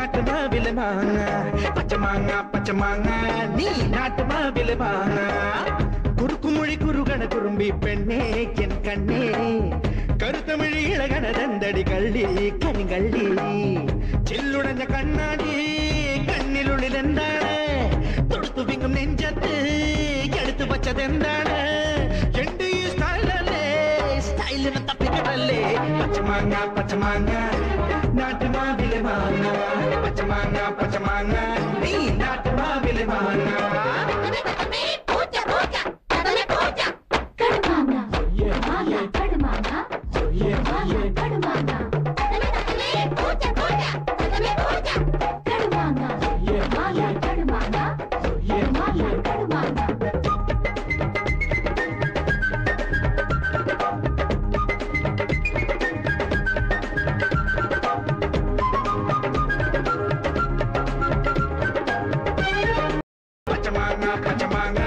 நாட்டு மாவில மாங்கா பச்சை மாங்கா நீ நாட்டு மாவில மாங்கா குறுக்குமொழி குறுகண குறும்பி பெண்ணே என் கண்ணே கருத்தமிழி இளகண தந்தடி கள்ளி கண்கள்ளி ചില്ലുടഞ്ഞ കണ്ണാടി കണ്ണിലുള്ളിൽ എന്താണ് തൊടുത്തു വിങ്ങും നെഞ്ചത്ത് എടുത്തു വച്ചതെന്താണ് എന്റെ ഈ സ്റ്റൈലല്ലേ സ്റ്റൈലിന് തപ്പിക്കട്ടല്ലേ പച്ചമാങ്ങ നാട്ടുമാവിലെ മാങ്ങ പച്ചമാങ്ങ നീ നാട്ടുമാവിലെ മാങ്ങ പച്ചമാങ്ങ